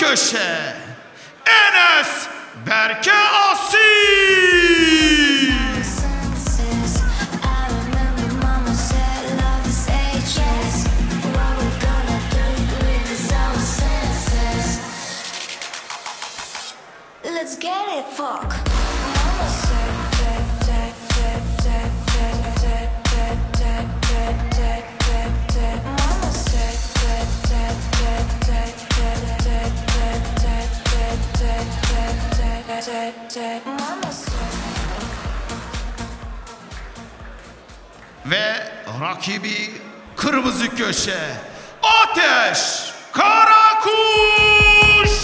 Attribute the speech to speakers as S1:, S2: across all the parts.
S1: köşe Enes Berke Asil.
S2: Let's get it, fuck.
S1: Ve rakibi kırmızı köşe Ateş Karakuş.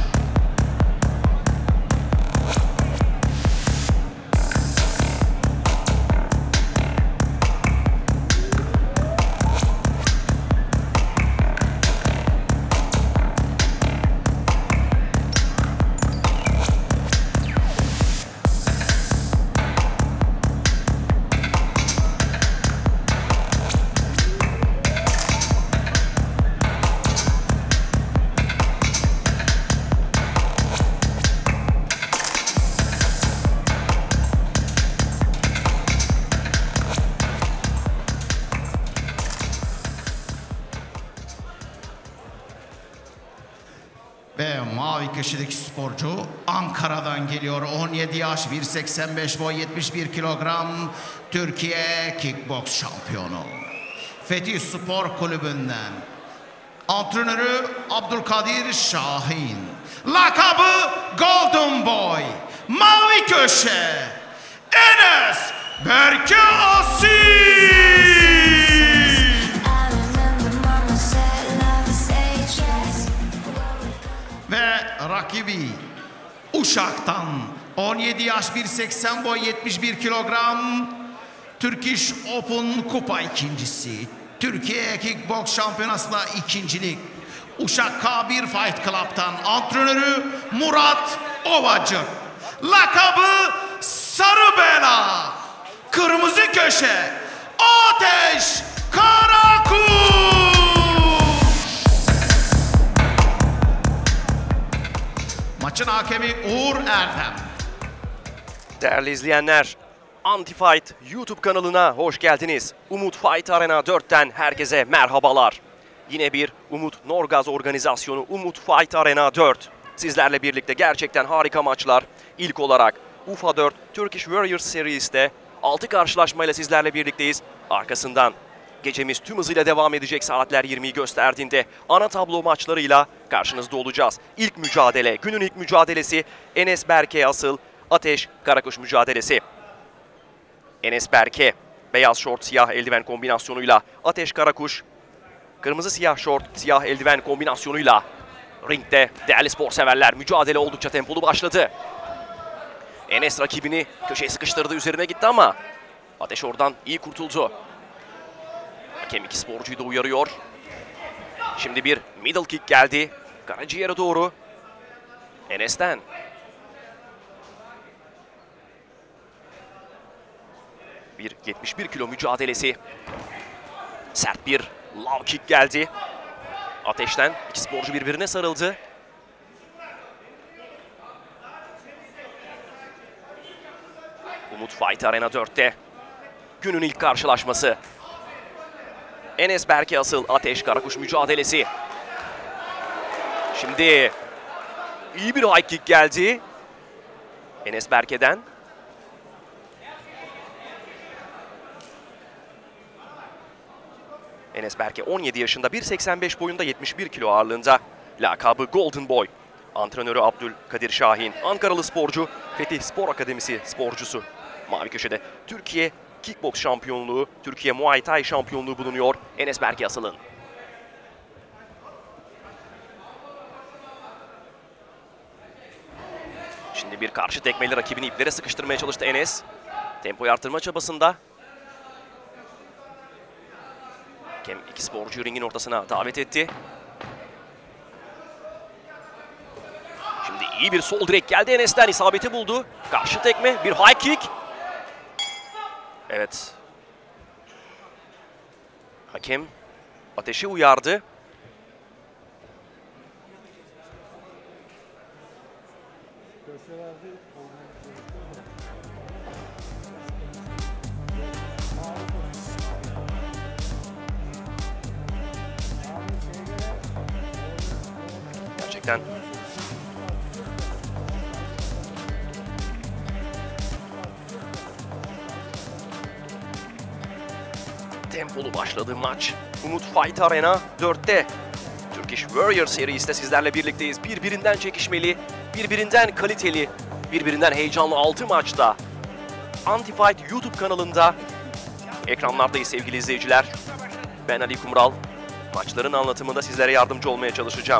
S1: Ve mavi köşedeki sporcu Ankara'dan geliyor. 17 yaş, 1.85 boy, 71 kilogram. Türkiye Kickbox şampiyonu. Fetih Spor Kulübü'nden. Antrenörü Abdülkadir Şahin. Lakabı Golden Boy. Mavi köşe Enes Berke Asil. Ve rakibi Uşak'tan 17 yaş, 1.80 boy, 71 kilogram. Turkish Open Kupa ikincisi. Türkiye Kickbox Şampiyonası'nda ikincilik. Uşak K1 Fight Club'tan antrenörü Murat Ovacık. Lakabı Sarı Bela. Kırmızı köşe Ateş Karakuş. Maçın hakemi Uğur Erdem.
S3: Değerli izleyenler, Anti-Fight YouTube kanalına hoş geldiniz. Umut Fight Arena 4'ten herkese merhabalar. Yine bir Umut Norgaz organizasyonu Umut Fight Arena 4. Sizlerle birlikte gerçekten harika maçlar. İlk olarak UFA 4 Turkish Warriors Series'te 6 karşılaşmayla sizlerle birlikteyiz. Arkasından gecemiz tüm hızıyla devam edecek saatler 20'yi gösterdiğinde ana tablo maçlarıyla karşınızda olacağız. İlk mücadele, günün ilk mücadelesi Enes Berke Asıl, Ateş Karakuş mücadelesi. Enes Berke, beyaz şort siyah eldiven kombinasyonuyla Ateş Karakuş, kırmızı siyah şort siyah eldiven kombinasyonuyla ringde. Değerli spor severler, mücadele oldukça tempolu başladı. Enes rakibini köşeye sıkıştırdı, üzerine gitti ama Ateş oradan iyi kurtuldu. Hakem iki sporcuyu da uyarıyor. Şimdi bir middle kick geldi. Karaciğere doğru. Enes'ten. Bir 71 kilo mücadelesi. Sert bir low kick geldi. Ateş'ten iki sporcu birbirine sarıldı. Umut Fight Arena 4'te. Günün ilk karşılaşması. Enes Berke Asıl, Ateş Karakuş mücadelesi. Şimdi iyi bir high kick geldi. Enes Berke'den. Enes Berke 17 yaşında, 1.85 boyunda, 71 kilo ağırlığında. Lakabı Golden Boy. Antrenörü Abdülkadir Şahin. Ankaralı sporcu, Fetih Spor Akademisi sporcusu. Mavi köşede Türkiye Kickbox şampiyonluğu, Türkiye Muay Thai şampiyonluğu bulunuyor Enes Berke Asıl'ın. Şimdi bir karşı tekmeyle rakibini iplere sıkıştırmaya çalıştı Enes. Tempoyu artırma çabasında. Hakem iki sporcuyu ringin ortasına davet etti. Şimdi iyi bir sol direkt geldi Enes'ten, isabeti buldu. Karşı tekme, bir high kick. Evet. Hakem Ateş'i uyardı. Gerçekten tempolu başladı maç. Umut Fight Arena 4'te. Turkish Warrior serisi sizlerle birlikteyiz. Birbirinden çekişmeli, birbirinden kaliteli, birbirinden heyecanlı 6 maçta. Antifight YouTube kanalında ekranlardayız sevgili izleyiciler. Ben Ali Kumral. Maçların anlatımında sizlere yardımcı olmaya çalışacağım.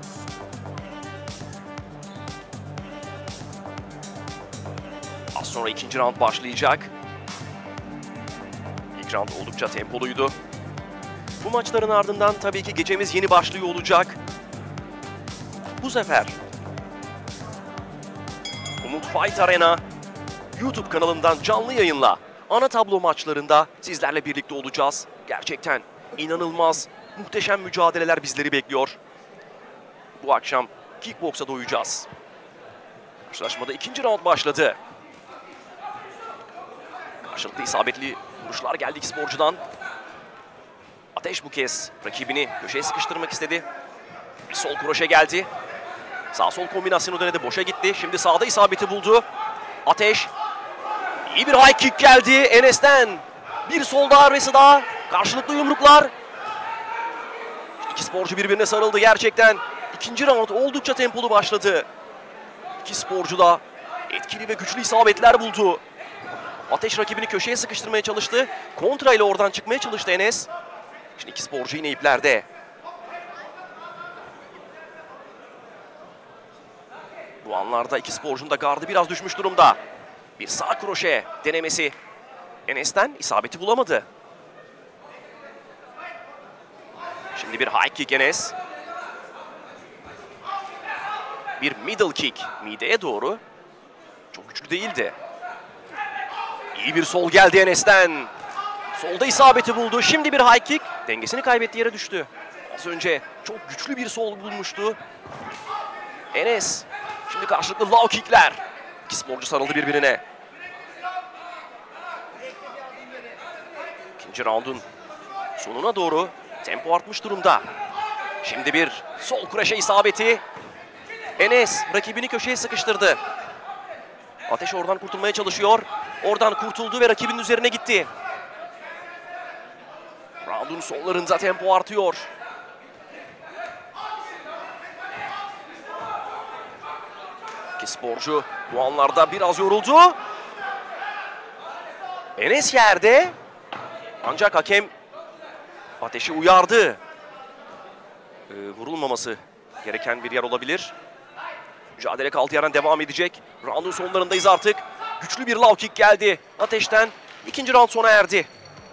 S3: Az sonra ikinci round başlayacak. İlk round oldukça tempoluydu. Bu maçların ardından tabii ki gecemiz yeni başlıyor olacak. Bu sefer Umut Fight Arena YouTube kanalından canlı yayınla ana tablo maçlarında sizlerle birlikte olacağız. Gerçekten inanılmaz, muhteşem mücadeleler bizleri bekliyor. Bu akşam kickboksa doyacağız. Karşılaşmada ikinci round başladı. Karşılıklı isabetli vuruşlar geldi iki sporcudan. Ateş bu kez rakibini köşeye sıkıştırmak istedi. Bir sol kroşe geldi. Sağ-sol kombinasyonu denedi, boşa gitti. Şimdi sağda isabeti buldu. Ateş. İyi bir high kick geldi Enes'ten. Bir sol darbesi daha. Karşılıklı yumruklar. İki sporcu birbirine sarıldı gerçekten. İkinci round oldukça tempolu başladı. İki sporcu da etkili ve güçlü isabetler buldu. Ateş rakibini köşeye sıkıştırmaya çalıştı. Kontra ile oradan çıkmaya çalıştı Enes. Şimdi iki sporcu yine iplerde. Bu anlarda iki sporcunun da gardı biraz düşmüş durumda. Bir sağ kroşe denemesi. Enes'ten isabeti bulamadı. Şimdi bir high kick Enes. Bir middle kick mideye doğru. Çok güçlü değildi. İyi bir sol geldi Enes'ten. Solda isabeti buldu. Şimdi bir high kick. Dengesini kaybetti, yere düştü. Az önce çok güçlü bir sol bulmuştu Enes. Şimdi karşılıklı low kickler. İki sporcu sarıldı birbirine. İkinci roundun sonuna doğru tempo artmış durumda. Şimdi bir sol kroşe isabeti. Enes rakibini köşeye sıkıştırdı. Ateş oradan kurtulmaya çalışıyor. Oradan kurtuldu ve rakibinin üzerine gitti. Round'un sonlarında tempo artıyor. İki sporcu bu anlarda biraz yoruldu. Enes yerde. Ancak hakem Ateş'i uyardı. Vurulmaması gereken bir yer olabilir. Mücadele kaldığı yerden devam edecek. Round'un sonlarındayız artık. Güçlü bir low kick geldi Ateş'ten. İkinci round sona erdi.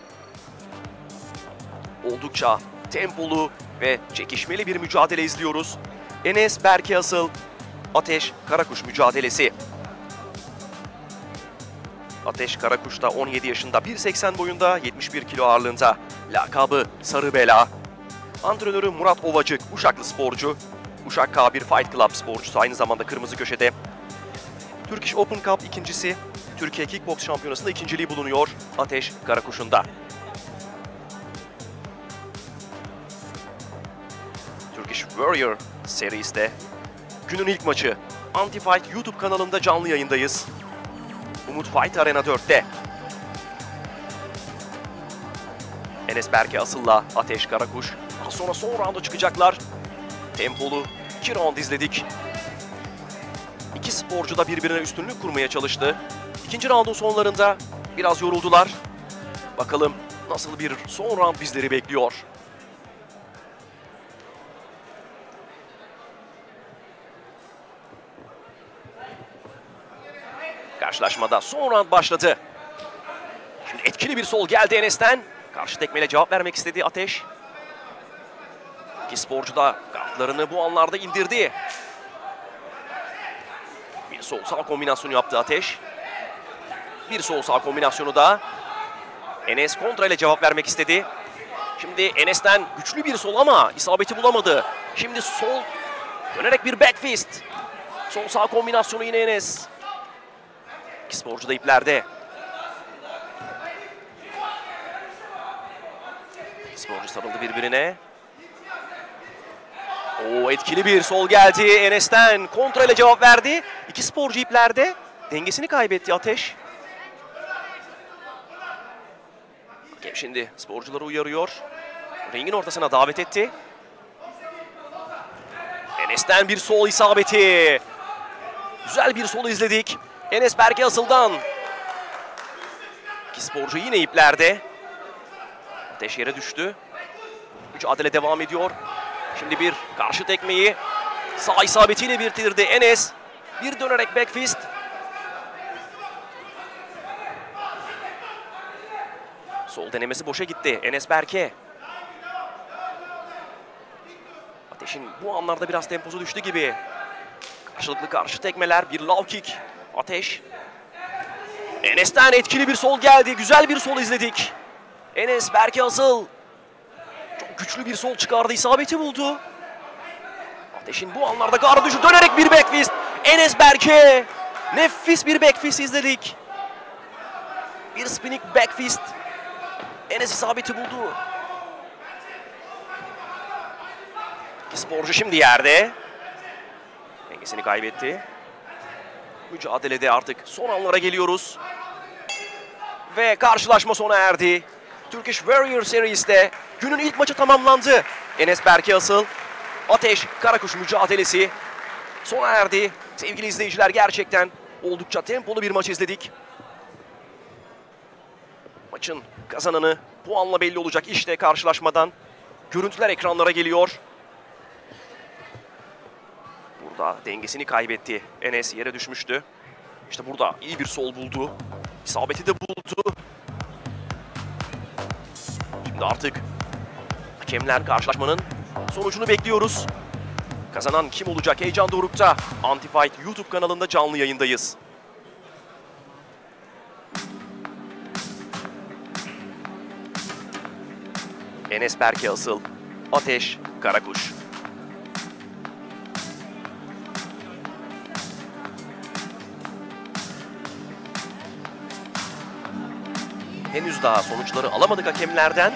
S3: Oldukça tempolu ve çekişmeli bir mücadele izliyoruz. Enes Berke Asıl, Ateş Karakuş mücadelesi. Ateş Karakuş da 17 yaşında, 1.80 boyunda, 71 kilo ağırlığında. Lakabı Sarı Bela. Antrenörü Murat Ovacık, Uşaklı sporcu. Uşak K1 Fight Club sporcusu, aynı zamanda kırmızı köşede. Turkish Open Cup ikincisi, Türkiye Kickbox Şampiyonası'nda ikinciliği bulunuyor Ateş Karakuş'un da. Turkish Warrior seriste günün ilk maçı Antifight YouTube kanalında canlı yayındayız. Umut Fight Arena 4'te. Enes Berke Asıl'la Ateş Karakuş daha sonra son rounda çıkacaklar. Tempolu 2 round izledik. İki sporcu da birbirine üstünlük kurmaya çalıştı. İkinci roundun sonlarında biraz yoruldular. Bakalım nasıl bir son round bizleri bekliyor. Karşılaşmada son round başladı. Şimdi etkili bir sol geldi Enes'ten. Karşı tekmeyle cevap vermek istedi Ateş. İki sporcu da kartlarını bu anlarda indirdi. Bir sol sağ kombinasyonu yaptı Ateş. Bir sol sağ kombinasyonu da. Enes kontra ile cevap vermek istedi. Şimdi Enes'ten güçlü bir sol ama isabeti bulamadı. Şimdi sol dönerek bir back fist. Sol sağ kombinasyonu yine Enes. İki sporcu da iplerde. İki sporcu sarıldı birbirine. Oo, etkili bir sol geldi Enes'ten. Kontra ile cevap verdi. İki sporcu iplerde. Dengesini kaybetti Ateş. Hakem şimdi sporcuları uyarıyor. Ringin ortasına davet etti. Enes'ten bir sol isabeti. Güzel bir sol izledik. Enes Berke Asıl'dan. İki sporcu yine iplerde. Ateş yere düştü. Mücadele devam ediyor. Şimdi bir karşı tekmeyi sağ isabetiyle bitirdi Enes. Bir dönerek backfist. Sol denemesi boşa gitti. Enes Berke. Ateş'in bu anlarda biraz temposu düştü gibi. Karşılıklı karşı tekmeler, bir low kick. Ateş. Enes'ten etkili bir sol geldi. Güzel bir sol izledik. Enes Berke Asıl. Çok güçlü bir sol çıkardı. İsabeti buldu. Ateş'in bu anlarda gardı düşüp dönerek bir backfist. Enes Berke. Nefis bir backfist izledik. Bir spinning backfist. Enes isabeti buldu. İki sporcu şimdi yerde. Dengesini kaybetti. Mücadelede artık son anlara geliyoruz. Ve karşılaşma sona erdi. Turkish Warrior Series'te günün ilk maçı tamamlandı. Enes Berke Asıl, Ateş Karakuş mücadelesi sona erdi. Sevgili izleyiciler, gerçekten oldukça tempolu bir maç izledik. Maçın kazananı puanla belli olacak. İşte karşılaşmadan görüntüler ekranlara geliyor. Burada dengesini kaybetti. Enes yere düşmüştü. İşte burada iyi bir sol buldu. İsabeti de buldu. Şimdi artık hakemler karşılaşmanın sonucunu bekliyoruz. Kazanan kim olacak? Heyecan dorukta. Antifight YouTube kanalında canlı yayındayız. Enes Berke Asıl, Ateş Karakuş. Henüz daha sonuçları alamadık hakemlerden.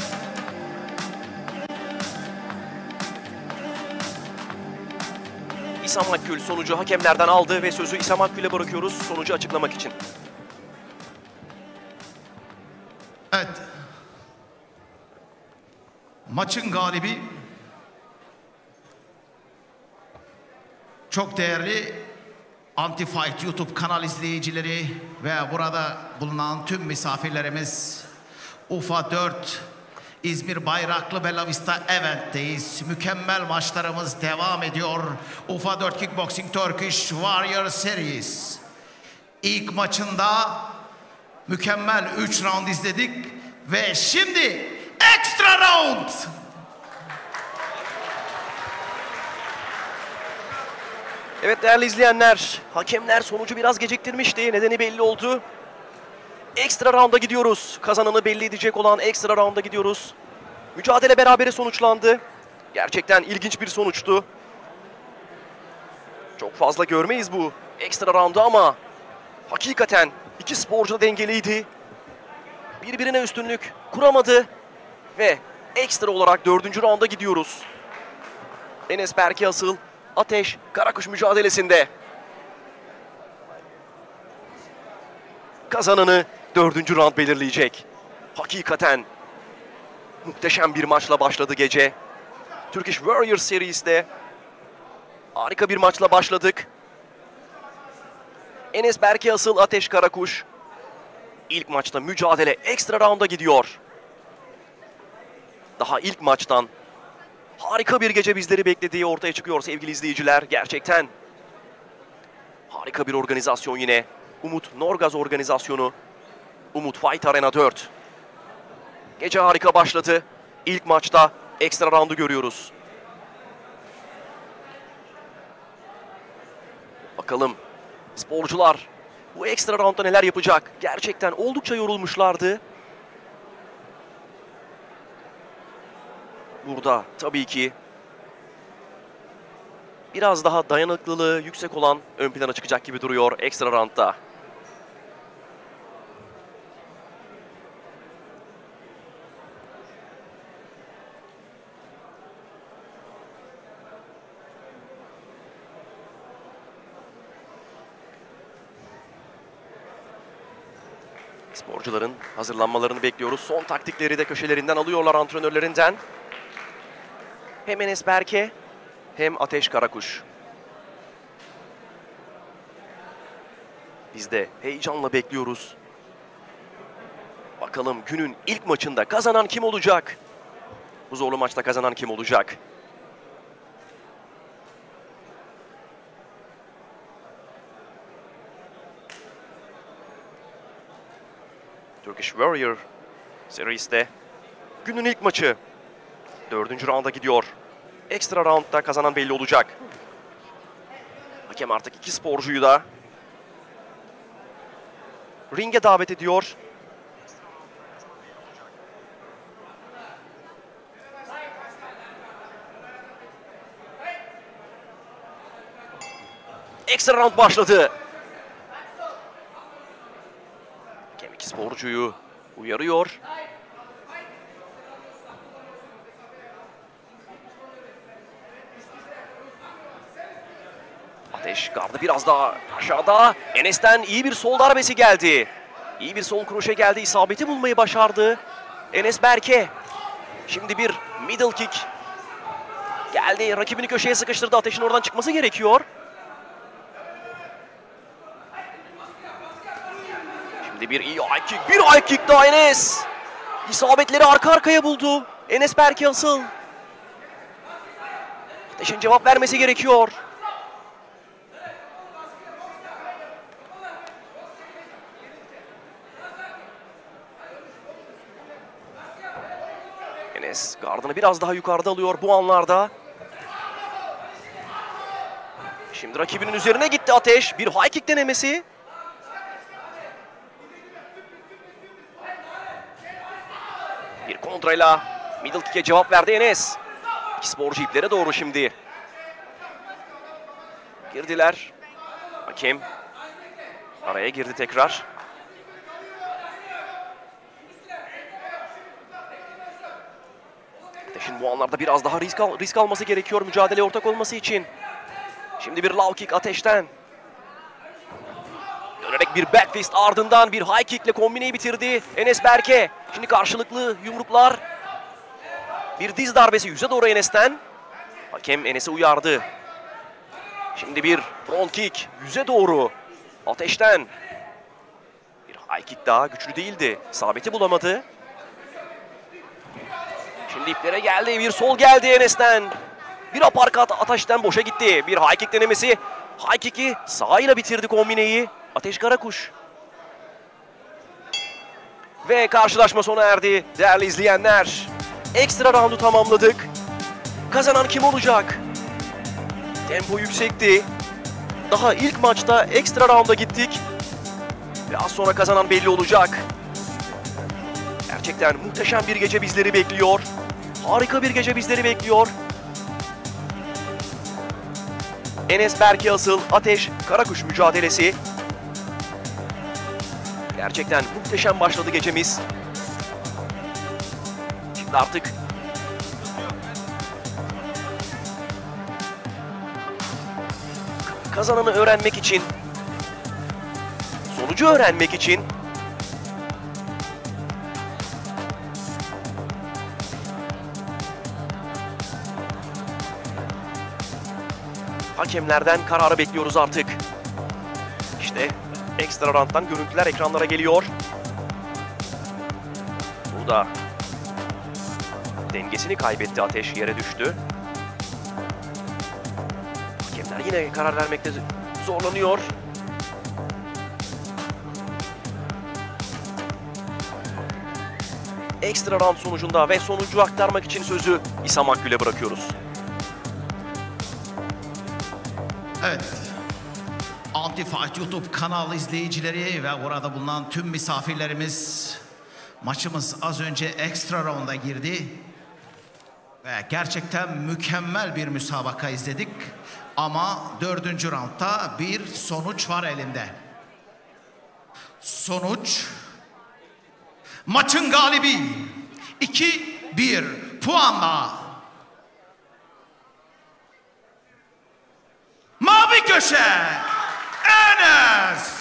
S3: İsam Akgül sonucu hakemlerden aldı ve sözü İsam Akgül'e bırakıyoruz sonucu açıklamak için.
S1: Evet. Maçın galibi çok değerli Antifight YouTube kanal izleyicileri ve burada bulunan tüm misafirlerimiz, UFA 4 İzmir Bayraklı Bella Vista Event'teyiz. Mükemmel maçlarımız devam ediyor. UFA 4 Kickboxing Turkish Warrior Series. İlk maçında mükemmel 3 round izledik ve şimdi extra round.
S3: Evet değerli izleyenler, hakemler sonucu biraz geciktirmişti. Nedeni belli oldu. Ekstra rounda gidiyoruz. Kazananı belli edecek olan ekstra rounda gidiyoruz. Mücadele berabere sonuçlandı. Gerçekten ilginç bir sonuçtu. Çok fazla görmeyiz bu ekstra roundu ama hakikaten iki sporcu da dengeliydi. Birbirine üstünlük kuramadı ve ekstra olarak 4. rounda gidiyoruz. Enes Berke Asıl, Ateş Karakuş mücadelesinde. Kazananı 4. round belirleyecek. Hakikaten muhteşem bir maçla başladı gece. Turkish Warrior Series'te harika bir maçla başladık. Enes Berke Asıl, Ateş Karakuş. İlk maçta mücadele ekstra rounda gidiyor. Daha ilk maçtan harika bir gece bizleri beklediği ortaya çıkıyor sevgili izleyiciler. Gerçekten harika bir organizasyon yine. Umut Norgaz organizasyonu. Umut Fight Arena 4. Gece harika başladı. İlk maçta ekstra roundu görüyoruz. Bakalım sporcular bu ekstra roundda neler yapacak? Gerçekten oldukça yorulmuşlardı. Burada tabii ki biraz daha dayanıklılığı yüksek olan ön plana çıkacak gibi duruyor ekstra roundda. Sporcuların hazırlanmalarını bekliyoruz. Son taktikleri de köşelerinden alıyorlar antrenörlerinden. Hem Enes Berke hem Ateş Karakuş. Biz de heyecanla bekliyoruz. Bakalım günün ilk maçında kazanan kim olacak? Bu zorlu maçta kazanan kim olacak? Turkish Warrior seriste günün ilk maçı. 4. rounda gidiyor. Ekstra roundda kazanan belli olacak. Hakem artık iki sporcuyu da ringe davet ediyor. Ekstra round başladı. Hakem iki sporcuyu uyarıyor. Ateş gardı biraz daha aşağıda. Enes'ten iyi bir sol darbesi geldi. İyi bir sol kroşe geldi. İsabeti bulmayı başardı Enes Berke. Şimdi bir middle kick geldi. Rakibini köşeye sıkıştırdı. Ateş'in oradan çıkması gerekiyor. Şimdi bir iyi high kick. Bir high kick daha Enes. İsabetleri arka arkaya buldu. Enes Berke asıl. Ateş'in cevap vermesi gerekiyor. Enes gardını biraz daha yukarıda alıyor bu anlarda. Şimdi rakibinin üzerine gitti Ateş. Bir high kick denemesi. Bir kontrayla middle kick'e cevap verdi Enes. İki sporcu iplere doğru şimdi. Girdiler. Hakem araya girdi tekrar. Ateş'in bu anlarda biraz daha risk alması gerekiyor mücadeleye ortak olması için. Şimdi bir low kick Ateş'ten. Dönerek bir back fist ardından bir high kick ile kombineyi bitirdi Enes Berke. Şimdi karşılıklı yumruklar. Bir diz darbesi yüze doğru Enes'ten. Hakem Enes'i uyardı. Şimdi bir front kick yüze doğru Ateş'ten. Bir high kick daha güçlü değildi. İsabeti bulamadı. Şimdi iplere geldi. Bir sol geldi Enes'ten. Bir uppercut Ateş'ten boşa gitti. Bir high kick denemesi. High kick'i sağıyla bitirdi kombineyi Ateş Karakuş. Ve karşılaşma sona erdi değerli izleyenler. Ekstra roundu tamamladık. Kazanan kim olacak? Tempo yüksekti. Daha ilk maçta ekstra rounda gittik. Ve az sonra kazanan belli olacak. Gerçekten muhteşem bir gece bizleri bekliyor. Harika bir gece bizleri bekliyor. Enes Berke asıl, Ateş Karakuş mücadelesi. Gerçekten muhteşem başladı gecemiz. Şimdi artık kazananı öğrenmek için, sonucu öğrenmek için hakemlerden kararı bekliyoruz artık. İşte ekstra round'dan görüntüler ekranlara geliyor. Burada dengesini kaybetti Ateş, yere düştü. Hakemler yine karar vermekte zorlanıyor. Ekstra round sonucunda ve sonucu aktarmak için sözü İsam Akgül'e bırakıyoruz.
S1: Evet. Antifight YouTube kanal izleyicileri ve orada bulunan tüm misafirlerimiz, maçımız az önce ekstra round'a girdi. Ve gerçekten mükemmel bir müsabaka izledik. Ama 4. roundda bir sonuç var elimde. Sonuç maçın galibi 2-1 puanla mavi köşe Enes